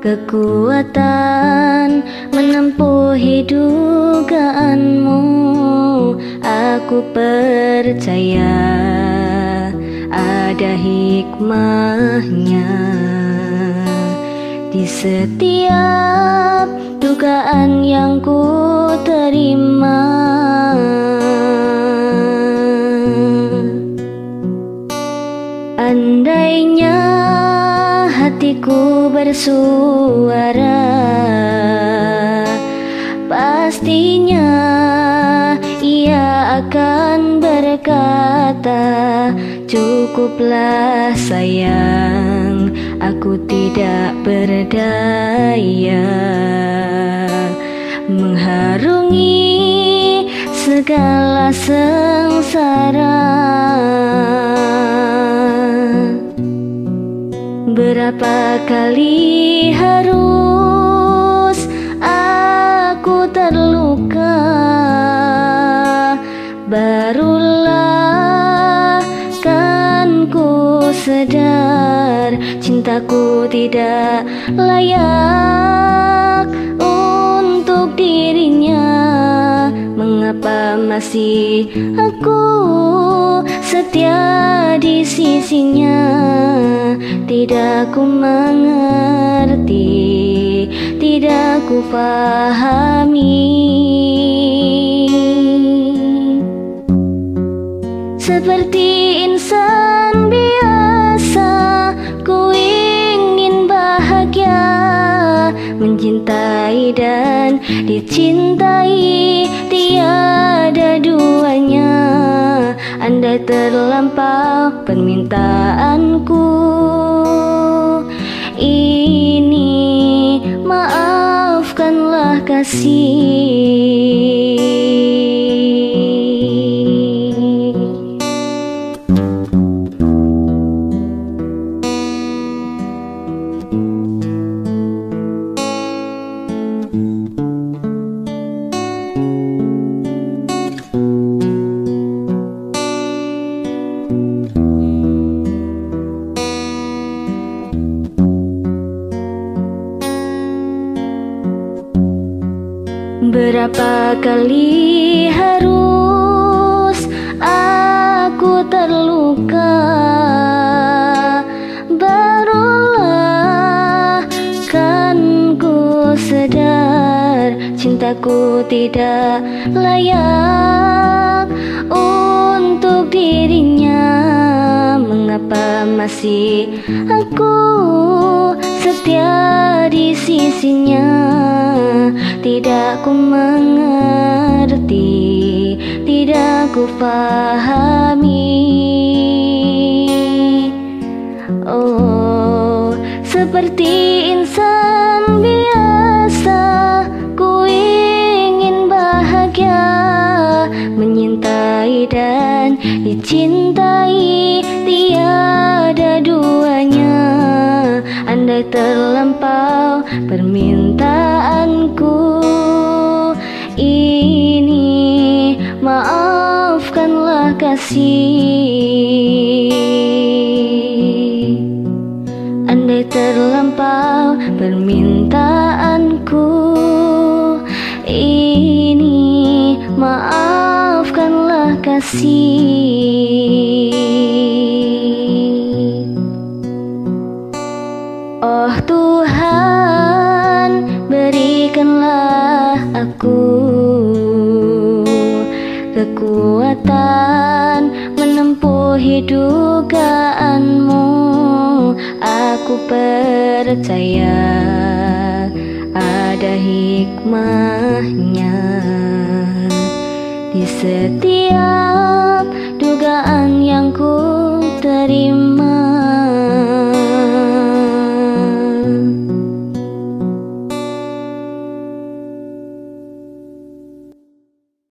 kekuatan menempuh dugaanmu. Aku percaya ada hikmahnya di setiap dugaan yang ku terima. Andainya hatiku bersuara, pastinya ia akan berkata, cukuplah sayang, aku tidak berdaya mengharungi segala sengsara. Berapa kali harus aku terluka, barulah kan ku sadar cintaku tidak layak untuk dirinya. Mengapa masih aku setia di sisinya? Tidak ku mengerti, tidak ku pahami. Seperti insan biasa, ku ingin bahagia, mencintai dan dicintai, tiada duanya. Andai terlampau permintaanku ini, maafkanlah kasih. Berapa kali harus aku terluka, barulah kan ku sadar cintaku tidak layak untuk dirinya. Mengapa masih aku setia di sisinya? Tidak ku mengerti, tidak ku pahami. Oh, seperti insan biasa, ku ingin bahagia, menyintai dan dicintai, tiada duanya. Andai terlampau permintaanku ini, maafkanlah kasih. Andai terlampau permintaanku ini, maafkanlah kasih. Oh Tuhan, berikanlah aku kekuatan menempuh dugaanmu. Aku percaya ada hikmahnya di setiap